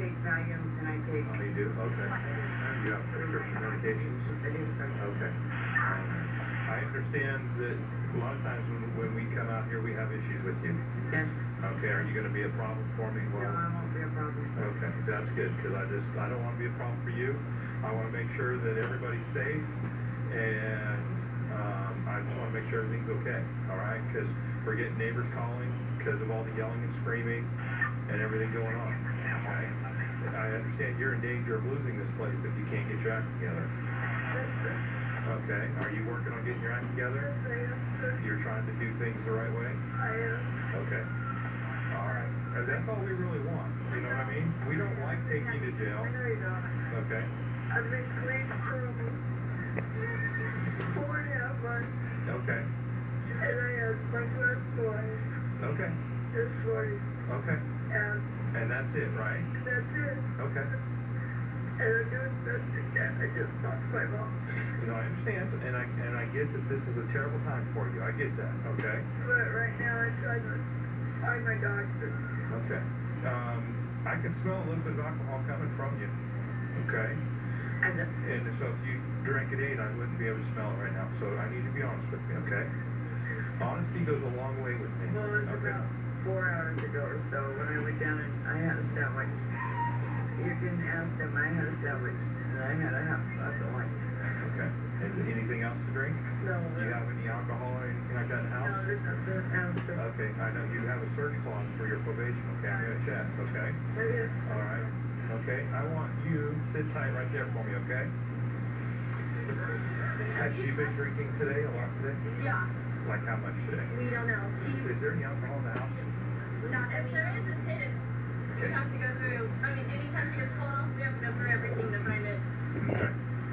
take Valiums and I take. Oh, you do? Okay. You have prescription medications? Yes, I do, sir. Okay. I understand that a lot of times when we come out here, we have issues with you. Yes. Okay, are you going to be a problem for me? No, I won't be a problem. Okay, that's good, because I don't want to be a problem for you. I want to make sure that everybody's safe, and I just want to make sure everything's okay, all right? Because we're getting neighbors calling because of all the yelling and screaming and everything going on, okay? I understand you're in danger of losing this place if you can't get your act together. Yes, sir. Okay, are you working on getting your act together? Yes, I am, sir. You're trying to do things the right way? I am. Okay. All right. And that's all we really want. You know what I mean? We don't like taking you to jail. I know you don't. Okay. I've been clean for almost 4.5 months. Okay. And I had my glass boy Okay. this morning. Okay. And that's it, right? that's it. Okay. And I'm doing the best I can. I just lost my mom. No, I understand, and I get that this is a terrible time for you. I get that. Okay. But right now I'm trying to find my doctor. Okay. I can smell a little bit of alcohol coming from you. Okay. And so if you drank at 8, I wouldn't be able to smell it right now. So I need you to be honest with me, okay? Honesty goes a long way with me. Well, it was Okay. about 4 hours ago or so when I went down and I had a sandwich. You can ask them. I had a sandwich and I had a half glass of wine. Okay. And anything else to drink? No. Do you have any alcohol or anything like that in the house? No, there's nothing else. Okay, I know you have a search clause for your probation, okay? I'm gonna check, okay? There is. All right. Okay, I want you to sit tight right there for me, okay? Has she been drinking today, a lot today? Yeah, Like how much today? we don't know. Is there any alcohol in the house? Not if there is, it's hidden. We Okay. have to go through. I mean, anytime she gets called off, we have to go through everything to find it. Okay.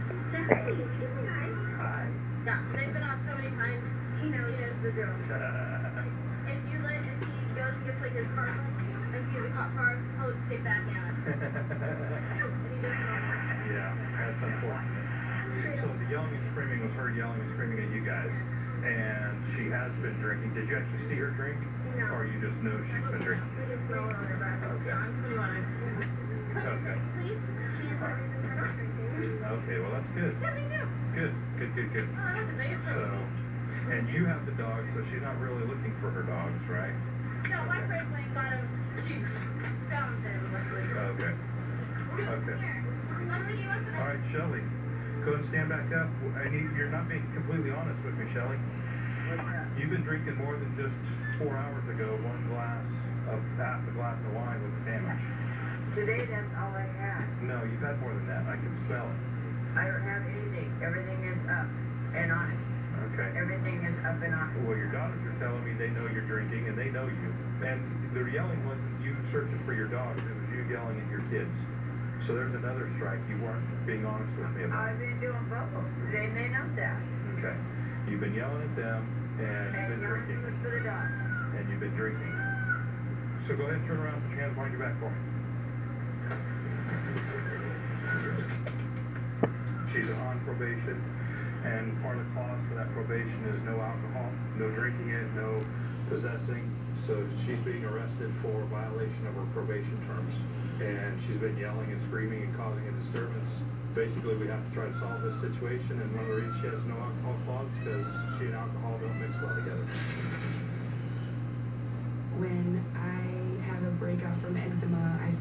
Hi. Hi. Yeah, they've been off so many times. He knows the drill. If he goes and gets like his car and sees a cop car, he'll sit back down. And he does it all the time. Yeah, that's unfortunate. So the yelling and screaming was her yelling and screaming at you guys, and she has been drinking. Did you actually see her drink? No. Or you just know she's been drinking? We can smell it on her breath. Okay. Yeah, I'm 21. Okay. Please. She is one reason for not drinking. Okay, well that's good. Yeah, me too. Good. Oh, that was a nice So, and you have the dog, so she's not really looking for her dogs, right? No, my friend went and got him. She found him, luckily. Okay. Okay. All right, Shelly, go and stand back up. You're not being completely honest with me, Shelly. What's that? You've been drinking more than just 4 hours ago, half a glass of wine with a sandwich. Today, that's all I had. No, you've had more than that. I can smell it. I don't have anything. Everything is up and honest. Okay. Everything is up and honest. Well, your daughters are telling me they know you're drinking and they know you. And the yelling wasn't you searching for your dogs, it was you yelling at your kids. So there's another strike you weren't being honest with me about. I've been doing both. They know that. Okay. You've been yelling at them and you've been yelling drinking. for the dogs. And you've been drinking. So go ahead and turn around and put your hands behind your back for me. She's on probation, and part of the clause for that probation is no alcohol, no drinking it, no possessing. So she's being arrested for violation of her probation terms. And she's been yelling and screaming and causing a disturbance. Basically, we have to try to solve this situation, and one of the reasons she has no alcohol clause is because she and alcohol don't mix well together. When I have a breakout from eczema, I